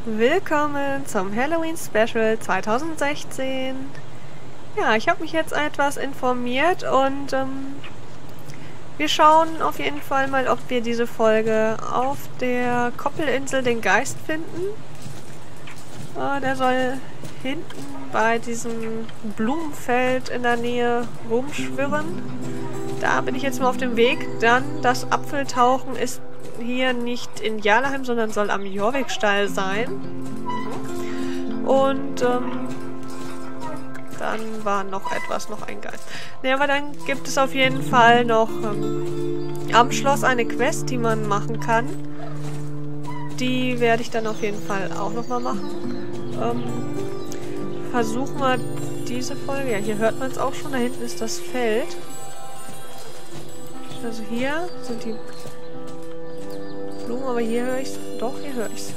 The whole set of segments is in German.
Willkommen zum Halloween Special 2016. Ja, ich habe mich jetzt etwas informiert und wir schauen auf jeden Fall mal, ob wir diese Folge auf der Koppelinsel den Geist finden. Der soll hinten bei diesem Blumenfeld in der Nähe rumschwirren. Da bin ich jetzt mal auf dem Weg. Dann das Apfeltauchen ist hier nicht in Jarlaheim, sondern soll am Jorvikstall sein. Und dann war noch ein Geist. Ne, aber dann gibt es auf jeden Fall noch am Schloss eine Quest, die man machen kann. Die werde ich dann auf jeden Fall auch nochmal machen. Versuchen wir diese Folge. Ja, hier hört man es auch schon. Da hinten ist das Feld. Also hier sind die Blumen, aber hier höre ich es. Doch, hier höre ich es.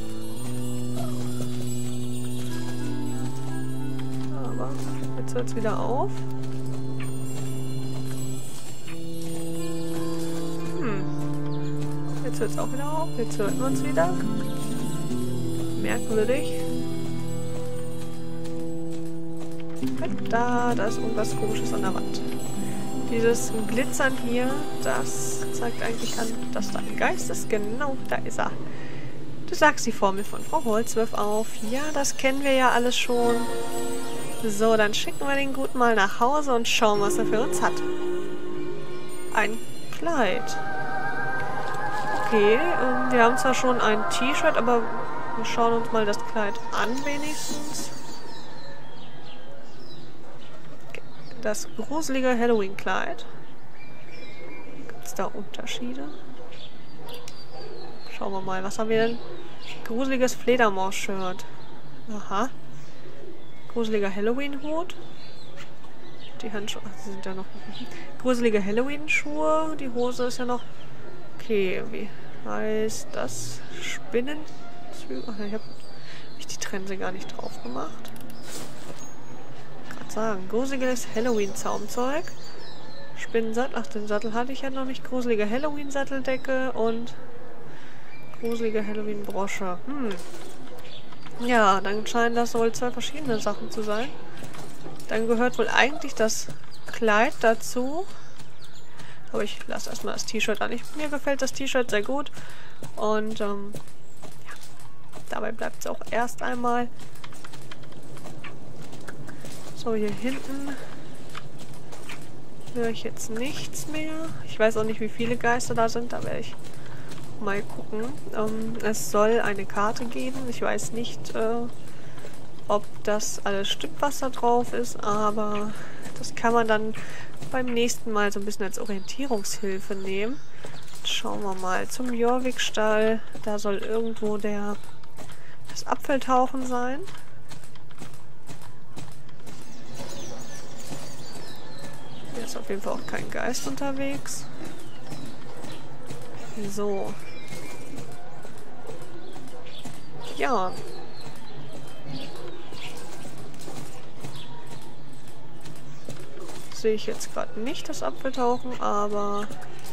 Aber jetzt hört es wieder auf. Jetzt hört es auch wieder auf. Jetzt hört man es wieder. Merkwürdig. Da ist irgendwas Komisches an der Wand. Dieses Glitzern hier, das zeigt eigentlich an, dass da ein Geist ist. Genau, da ist er. Du sagst die Formel von Frau Holzwürf auf. Ja, das kennen wir ja alles schon. So, dann schicken wir den Guten mal nach Hause und schauen, was er für uns hat. Ein Kleid. Okay, wir haben zwar schon ein T-Shirt, aber wir schauen uns mal das Kleid an wenigstens. Das gruselige Halloween-Kleid. Gibt es da Unterschiede? Schauen wir mal, was haben wir denn? Gruseliges Fledermaus-Shirt. Aha. Gruseliger Halloween-Hut. Die Handschuhe sind ja noch... Gruselige Halloween-Schuhe. Die Hose ist ja noch... Okay, wie heißt das? Spinnenzüge? Ach, ich habe die Trense gar nicht drauf gemacht. Sagen. Gruseliges Halloween-Zaumzeug. Spinnensattel. Ach, den Sattel hatte ich ja noch nicht. Gruselige Halloween-Satteldecke und gruselige Halloween-Brosche. Ja, dann scheinen das wohl zwei verschiedene Sachen zu sein. Dann gehört wohl eigentlich das Kleid dazu. Aber ich lasse erstmal das T-Shirt an. Mir gefällt das T-Shirt sehr gut. Und ja, dabei bleibt es auch erst einmal. So, hier hinten höre ich jetzt nichts mehr. Ich weiß auch nicht, wie viele Geister da sind. Da werde ich mal gucken. Es soll eine Karte geben. Ich weiß nicht, ob das alles stimmt, was da drauf ist. Aber das kann man dann beim nächsten Mal so ein bisschen als Orientierungshilfe nehmen. Schauen wir mal zum Jorvikstall. Da soll irgendwo das Apfeltauchen sein. Hier ist auf jeden Fall auch kein Geist unterwegs. So. Ja. Sehe ich jetzt gerade nicht das Apfeltauchen, aber...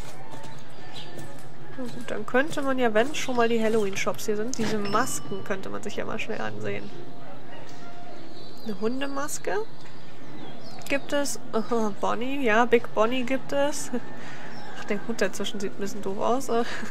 Na gut, dann könnte man ja, wenn schon mal die Halloween-Shops hier sind, diese Masken könnte man sich ja mal schnell ansehen. Eine Hundemaske. Gibt es. Bonnie, ja, Big Bonnie gibt es. Ach, der Hut dazwischen sieht ein bisschen doof aus.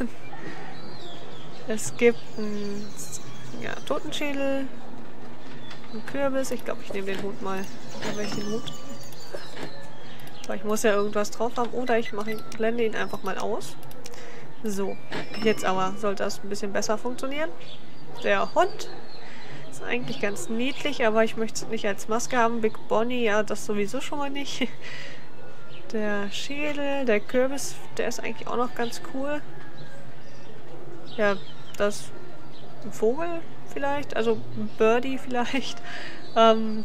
Es gibt einen Totenschädel, einen Kürbis. Ich glaube, ich nehme den Hut mal. Aber ich den Hut. Aber ich muss ja irgendwas drauf haben. Oder ich blende ihn einfach mal aus. So, jetzt aber sollte das ein bisschen besser funktionieren. Der Hund. Eigentlich ganz niedlich, aber ich möchte es nicht als Maske haben. Big Bonnie, ja, das sowieso schon mal nicht. Der Schädel, der Kürbis, der ist eigentlich auch noch ganz cool. Ja, das ein Vogel vielleicht, also ein Birdie vielleicht. Ein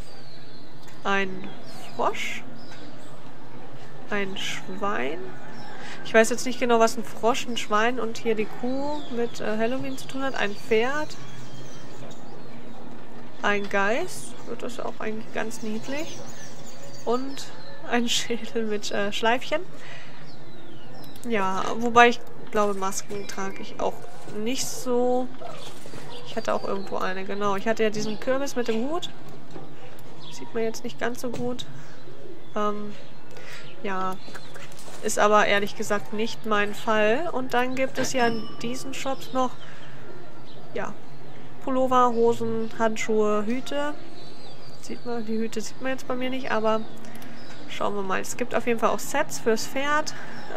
Frosch. Ein Schwein. Ich weiß jetzt nicht genau, was ein Frosch, ein Schwein und hier die Kuh mit Halloween zu tun hat. Ein Pferd. Ein Geist, das ist auch eigentlich ganz niedlich. Und ein Schädel mit Schleifchen. Ja, wobei ich glaube, Masken trage ich auch nicht so. Ich Ich hatte auch irgendwo eine, genau. Ich hatte ja diesen Kürbis mit dem Hut. Sieht man jetzt nicht ganz so gut. Ja, ist aber ehrlich gesagt nicht mein Fall. Und dann gibt es ja in diesen Shops noch, ja, Pullover, Hosen, Handschuhe, Hüte. Sieht man, die Hüte sieht man jetzt bei mir nicht, aber schauen wir mal. Es gibt auf jeden Fall auch Sets fürs Pferd,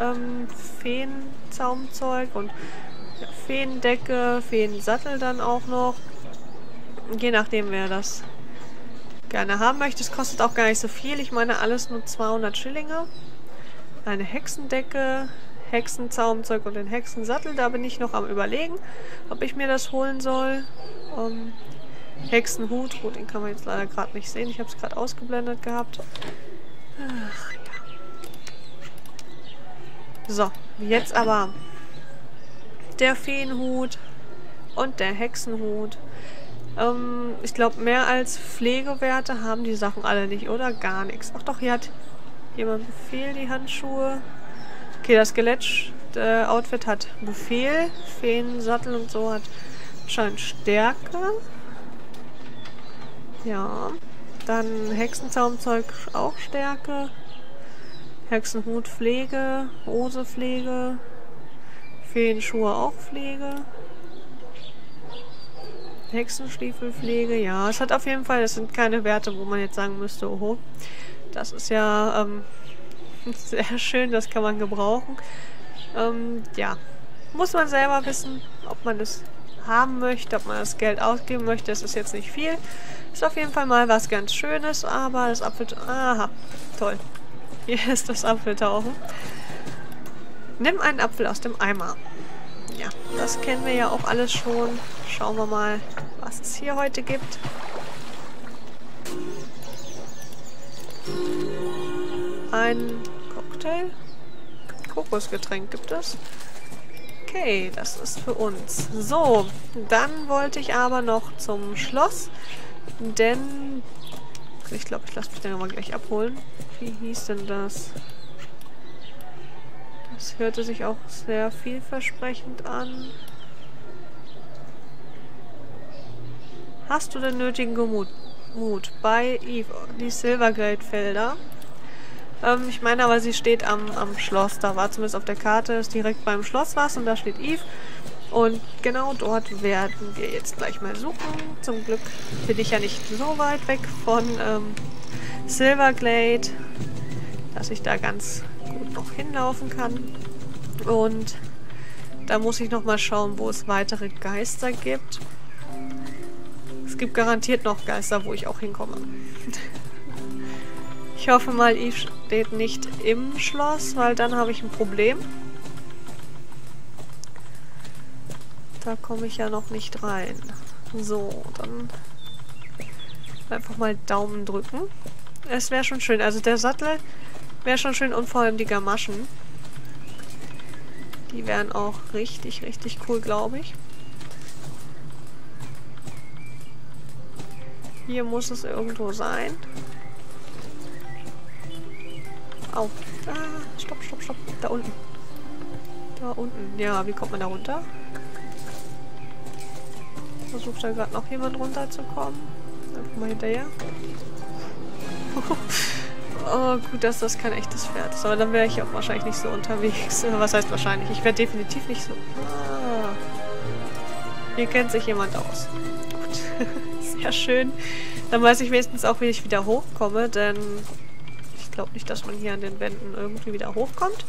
Feenzaumzeug und ja, Feendecke, Feensattel dann auch noch. Je nachdem, wer das gerne haben möchte. Es kostet auch gar nicht so viel. Ich meine, alles nur 200 Schillinge. Eine Hexendecke, Hexenzaumzeug und den Hexensattel. Da bin ich noch am Überlegen, ob ich mir das holen soll. Hexenhut. Gut, den kann man jetzt leider gerade nicht sehen. Ich habe es gerade ausgeblendet gehabt. Ach, ja. So, jetzt aber der Feenhut und der Hexenhut. Ich glaube, mehr als Pflegewerte haben die Sachen alle nicht, oder? Gar nichts. Ach doch, hier hat jemand Befehl, die Handschuhe. Okay, das Skelett-Outfit hat Befehl. Feensattel und so hat anscheinend Stärke. Ja. Dann Hexenzaumzeug auch Stärke. Hexenhut Pflege. Hose Pflege. Feenschuhe auch Pflege. Hexenstiefelpflege, ja. Es hat auf jeden Fall, das sind keine Werte, wo man jetzt sagen müsste, oho. Das ist ja sehr schön, das kann man gebrauchen. Ja. Muss man selber wissen, ob man das haben möchte, ob man das Geld ausgeben möchte. Das ist jetzt nicht viel. Ist auf jeden Fall mal was ganz Schönes, aber das Apfeltauchen... Aha, toll. Hier ist das Apfeltauchen. Nimm einen Apfel aus dem Eimer. Ja, das kennen wir ja auch alles schon. Schauen wir mal, was es hier heute gibt. Ein Cocktail. Kokosgetränk gibt es. Okay, das ist für uns. So, dann wollte ich aber noch zum Schloss. Denn... Ich glaube, ich lasse mich dann mal gleich abholen. Wie hieß denn das? Das hörte sich auch sehr vielversprechend an. Hast du den nötigen Mut bei Eve? Die Silverglade-Felder. Ich meine aber, sie steht am Schloss. Da war zumindest auf der Karte, ist direkt beim Schloss was und da steht Eve. Und genau dort werden wir jetzt gleich mal suchen. Zum Glück bin ich ja nicht so weit weg von Silverglade, dass ich da ganz gut noch hinlaufen kann. Und da muss ich noch mal schauen, wo es weitere Geister gibt. Es gibt garantiert noch Geister, wo ich auch hinkomme. Ich hoffe mal, Eve steht nicht im Schloss, weil dann habe ich ein Problem. Da komme ich ja noch nicht rein. So, dann einfach mal Daumen drücken. Es wäre schon schön. Also der Sattel wäre schon schön und vor allem die Gamaschen. Die wären auch richtig, richtig cool, glaube ich. Hier muss es irgendwo sein. Au. Ah, stopp, stopp, stopp. Da unten. Da unten. Ja, wie kommt man da runter? Versucht da gerade noch jemand runterzukommen. Einfach mal hinterher. Oh, gut, dass das kein echtes Pferd ist. Aber dann wäre ich auch wahrscheinlich nicht so unterwegs. Was heißt wahrscheinlich? Ich wäre definitiv nicht so... Ah. Hier kennt sich jemand aus. Gut. Sehr schön. Dann weiß ich wenigstens auch, wie ich wieder hochkomme, denn ich glaube nicht, dass man hier an den Wänden irgendwie wieder hochkommt.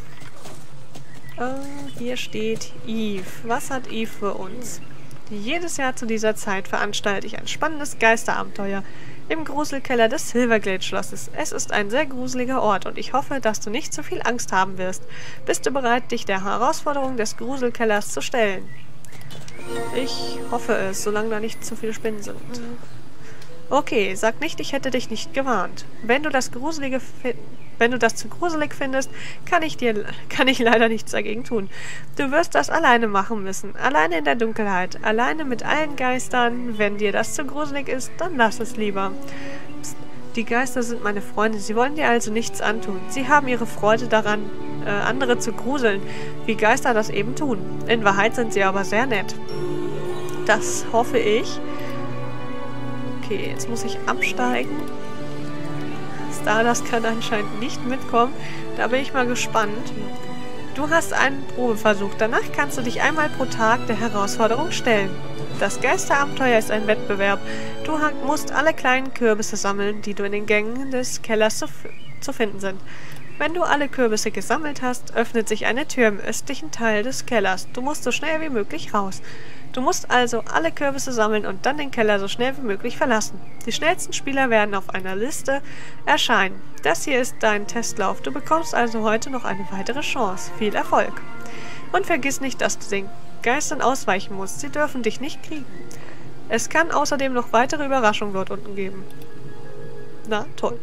Hier steht Eve. Was hat Eve für uns? Jedes Jahr zu dieser Zeit veranstalte ich ein spannendes Geisterabenteuer im Gruselkeller des Silverglade-Schlosses. Es ist ein sehr gruseliger Ort und ich hoffe, dass du nicht zu viel Angst haben wirst. Bist du bereit, dich der Herausforderung des Gruselkellers zu stellen? Ich hoffe es, solange da nicht zu viele Spinnen sind. Okay, sag nicht, ich hätte dich nicht gewarnt. Wenn du das zu gruselig findest, kann ich leider nichts dagegen tun. Du wirst das alleine machen müssen. Alleine in der Dunkelheit. Alleine mit allen Geistern. Wenn dir das zu gruselig ist, dann lass es lieber. Psst, die Geister sind meine Freunde. Sie wollen dir also nichts antun. Sie haben ihre Freude daran, andere zu gruseln, wie Geister das eben tun. In Wahrheit sind sie aber sehr nett. Das hoffe ich. Okay, jetzt muss ich absteigen. Stardust kann anscheinend nicht mitkommen. Da bin ich mal gespannt. Du hast einen Probeversuch. Danach kannst du dich einmal pro Tag der Herausforderung stellen. Das Geisterabenteuer ist ein Wettbewerb. Du musst alle kleinen Kürbisse sammeln, die du in den Gängen des Kellers zu finden sind. Wenn du alle Kürbisse gesammelt hast, öffnet sich eine Tür im östlichen Teil des Kellers. Du musst so schnell wie möglich raus. Du musst also alle Kürbisse sammeln und dann den Keller so schnell wie möglich verlassen. Die schnellsten Spieler werden auf einer Liste erscheinen. Das hier ist dein Testlauf. Du bekommst also heute noch eine weitere Chance. Viel Erfolg. Und vergiss nicht, dass du den Geistern ausweichen musst. Sie dürfen dich nicht kriegen. Es kann außerdem noch weitere Überraschungen dort unten geben. Na, toll.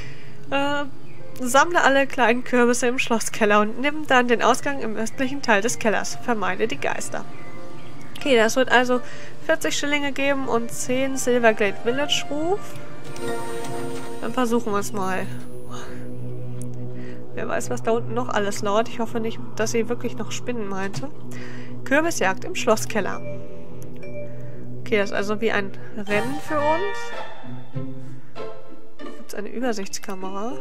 Sammle alle kleinen Kürbisse im Schlosskeller und nimm dann den Ausgang im östlichen Teil des Kellers. Vermeide die Geister. Okay, das wird also 40 Schillinge geben und 10 Silverglade Village Ruf. Dann versuchen wir es mal. Wer weiß, was da unten noch alles lauert. Ich hoffe nicht, dass sie wirklich noch Spinnen meinte. Kürbisjagd im Schlosskeller. Okay, das ist also wie ein Rennen für uns. Gibt es eine Übersichtskamera?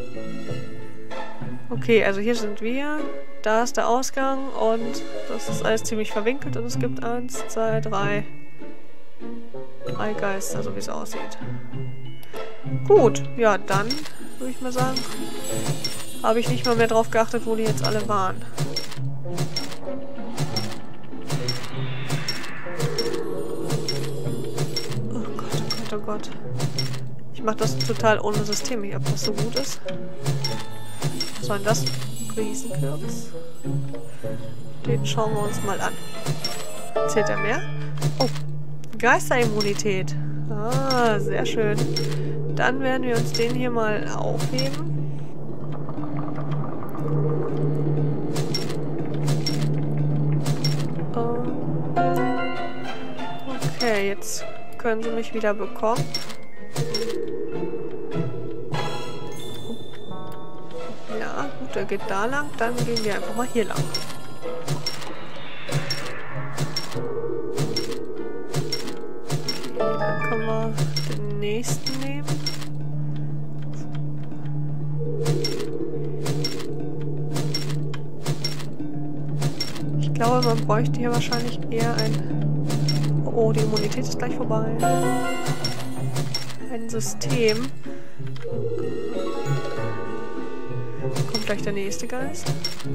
Okay, also hier sind wir. Da ist der Ausgang und das ist alles ziemlich verwinkelt und es gibt 1, 2, 3 Geister, so wie es aussieht. Gut, ja, dann würde ich mal sagen, habe ich nicht mal mehr drauf geachtet, wo die jetzt alle waren. Oh Gott, oh Gott, oh Gott. Ich mache das total ohne System hier, ob das so gut ist. Was war denn das? Riesenkürbis. Den schauen wir uns mal an. Zählt er mehr? Oh, Geisterimmunität. Ah, sehr schön. Dann werden wir uns den hier mal aufheben. Okay, jetzt können sie mich wieder bekommen. Ja, gut, der geht da lang. Dann gehen wir einfach mal hier lang. Okay, dann können wir den nächsten nehmen. Ich glaube, man bräuchte hier wahrscheinlich eher ein... Oh, die Immunität ist gleich vorbei. Ein System. Kommt gleich der nächste Geist.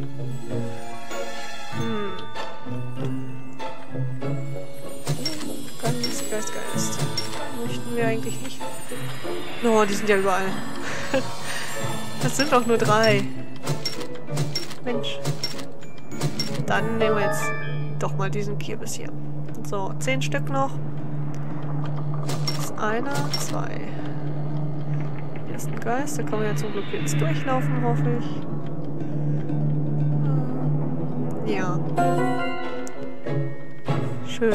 Geist. Möchten wir eigentlich nicht. Oh, die sind ja überall. Das sind doch nur 3. Mensch. Dann nehmen wir jetzt doch mal diesen Kürbis hier. So, 10 Stück noch. Das ist einer, 2. Hier ist ein Geist, da können wir ja zum Glück jetzt durchlaufen, hoffe ich. Ja. Schön.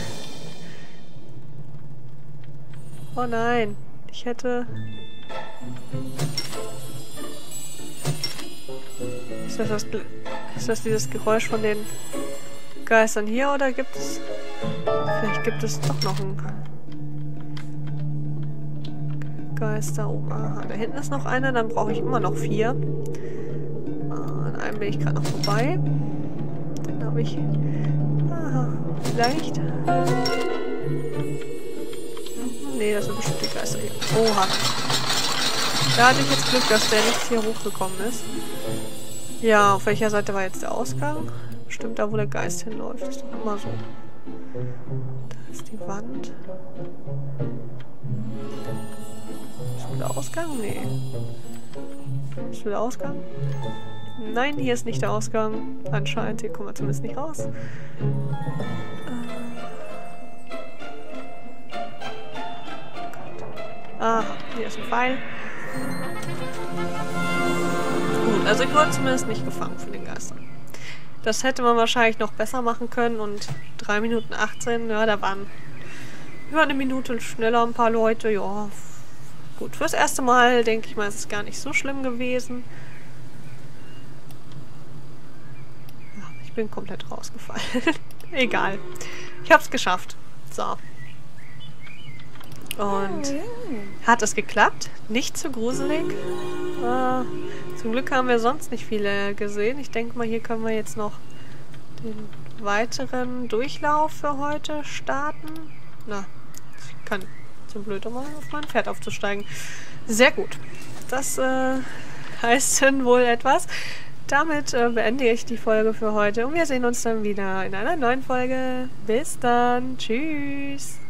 Oh nein, ich hätte... Ist das dieses Geräusch von den Geistern hier oder gibt es... Vielleicht gibt es doch noch einen Geist da oben. Aha, da hinten ist noch einer, dann brauche ich immer noch 4. An einem bin ich gerade noch vorbei. Den habe ich... Aha, vielleicht... Nee, das sind bestimmt die Geister hier. Oha. Da hatte ich jetzt Glück, dass der nicht hier hochgekommen ist. Ja, auf welcher Seite war jetzt der Ausgang? Stimmt, da wo der Geist hinläuft. Ist doch immer so. Da ist die Wand. Ist wo der Ausgang? Nee. Ist wo der Ausgang? Nein, hier ist nicht der Ausgang. Anscheinend, hier kommen wir zumindest nicht raus. Aha, hier ist ein Pfeil. Gut, also ich wurde zumindest nicht gefangen von den Geistern. Das hätte man wahrscheinlich noch besser machen können und 3 Minuten 18, ja, da waren über eine Minute schneller ein paar Leute, ja. Gut, fürs erste Mal denke ich mal, ist es gar nicht so schlimm gewesen. Ja, ich bin komplett rausgefallen. Egal. Ich hab's geschafft. So. Und hat es geklappt? Nicht zu gruselig? Zum Glück haben wir sonst nicht viele gesehen. Ich denke mal, hier können wir jetzt noch den weiteren Durchlauf für heute starten. Na, ich kann zu blöd, um auf mein Pferd aufzusteigen. Sehr gut. Das heißt dann wohl etwas. Damit beende ich die Folge für heute und wir sehen uns dann wieder in einer neuen Folge. Bis dann. Tschüss.